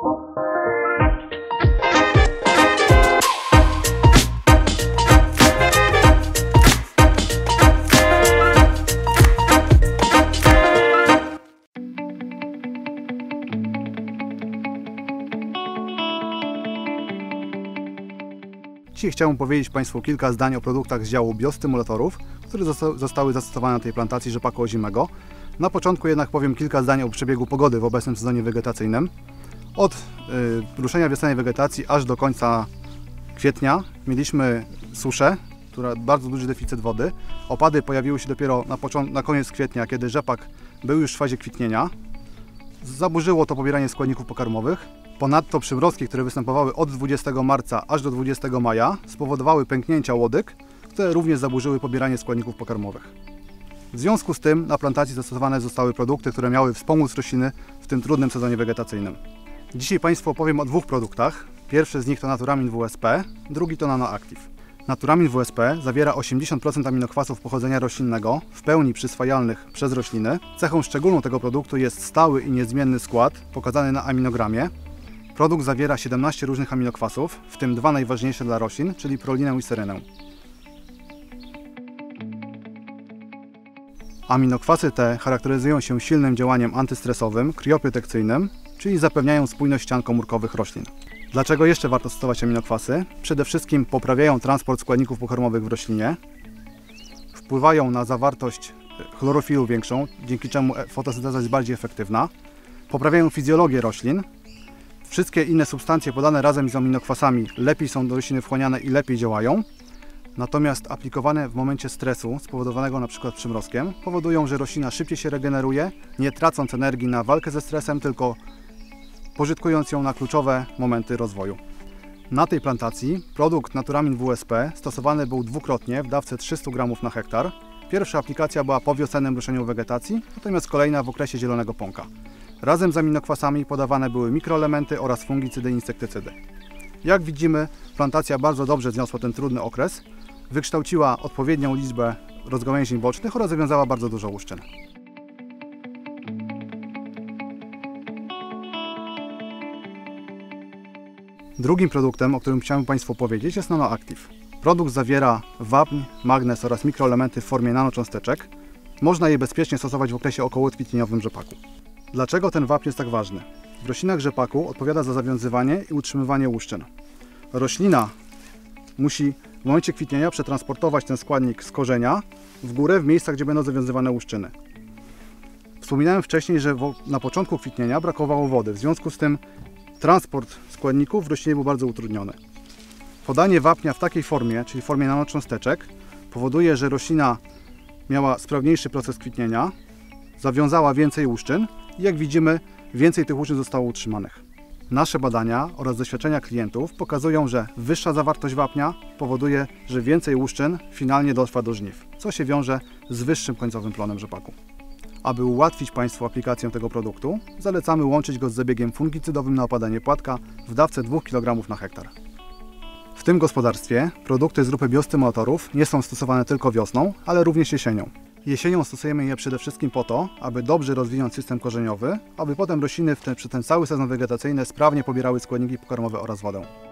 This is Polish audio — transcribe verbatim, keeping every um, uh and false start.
Dzisiaj chciałbym powiedzieć Państwu kilka zdań o produktach z działu biostymulatorów, które zostały zastosowane na tej plantacji rzepaku ozimego. Na początku jednak powiem kilka zdań o przebiegu pogody w obecnym sezonie wegetacyjnym. Od y, ruszenia wiosennej wegetacji aż do końca kwietnia mieliśmy suszę, która bardzo duży deficyt wody. Opady pojawiły się dopiero na, na koniec kwietnia, kiedy rzepak był już w fazie kwitnienia. Zaburzyło to pobieranie składników pokarmowych. Ponadto przymrozki, które występowały od dwudziestego marca aż do dwudziestego maja, spowodowały pęknięcia łodyg, które również zaburzyły pobieranie składników pokarmowych. W związku z tym na plantacji zastosowane zostały produkty, które miały wspomóc rośliny w tym trudnym sezonie wegetacyjnym. Dzisiaj Państwu opowiem o dwóch produktach. Pierwszy z nich to Naturamin W S P, drugi to NanoActive. Naturamin W S P zawiera osiemdziesiąt procent aminokwasów pochodzenia roślinnego, w pełni przyswajalnych przez rośliny. Cechą szczególną tego produktu jest stały i niezmienny skład, pokazany na aminogramie. Produkt zawiera siedemnaście różnych aminokwasów, w tym dwa najważniejsze dla roślin, czyli prolinę i serynę. Aminokwasy te charakteryzują się silnym działaniem antystresowym, krioprotekcyjnym, czyli zapewniają spójność ścian komórkowych roślin. Dlaczego jeszcze warto stosować aminokwasy? Przede wszystkim poprawiają transport składników pokarmowych w roślinie, wpływają na zawartość chlorofilu większą, dzięki czemu fotosynteza jest bardziej efektywna, poprawiają fizjologię roślin. Wszystkie inne substancje podane razem z aminokwasami lepiej są do rośliny wchłaniane i lepiej działają. Natomiast aplikowane w momencie stresu, spowodowanego np. przymrozkiem, powodują, że roślina szybciej się regeneruje, nie tracąc energii na walkę ze stresem, tylko pożytkując ją na kluczowe momenty rozwoju. Na tej plantacji produkt Naturamin W S P stosowany był dwukrotnie w dawce trzysta gramów na hektar. Pierwsza aplikacja była po wiosennym ruszeniu wegetacji, natomiast kolejna w okresie zielonego pąka. Razem z aminokwasami podawane były mikroelementy oraz fungicydy i insektycydy. Jak widzimy, plantacja bardzo dobrze zniosła ten trudny okres, wykształciła odpowiednią liczbę rozgałęzień bocznych oraz zawiązała bardzo dużo łuszczyn. Drugim produktem, o którym chciałem Państwu powiedzieć, jest NanoActive. Produkt zawiera wapń, magnez oraz mikroelementy w formie nanocząsteczek. Można je bezpiecznie stosować w okresie okołokwitnieniowym rzepaku. Dlaczego ten wapń jest tak ważny? W roślinach rzepaku odpowiada za zawiązywanie i utrzymywanie łuszczyn. Roślina musi w momencie kwitnienia przetransportować ten składnik z korzenia w górę w miejscach, gdzie będą zawiązywane łuszczyny. Wspominałem wcześniej, że na początku kwitnienia brakowało wody, w związku z tym transport składników w roślinie był bardzo utrudniony. Podanie wapnia w takiej formie, czyli w formie nanocząsteczek, powoduje, że roślina miała sprawniejszy proces kwitnienia, zawiązała więcej łuszczyn i jak widzimy, więcej tych łuszczyn zostało utrzymanych. Nasze badania oraz doświadczenia klientów pokazują, że wyższa zawartość wapnia powoduje, że więcej łuszczyn finalnie dotrwa do żniw, co się wiąże z wyższym końcowym plonem rzepaku. Aby ułatwić Państwu aplikację tego produktu, zalecamy łączyć go z zabiegiem fungicydowym na opadanie płatka w dawce dwóch kilogramów na hektar. W tym gospodarstwie produkty z grupy biostymulatorów nie są stosowane tylko wiosną, ale również jesienią. Jesienią stosujemy je przede wszystkim po to, aby dobrze rozwinąć system korzeniowy, aby potem rośliny w ten, przez ten cały sezon wegetacyjny sprawnie pobierały składniki pokarmowe oraz wodę.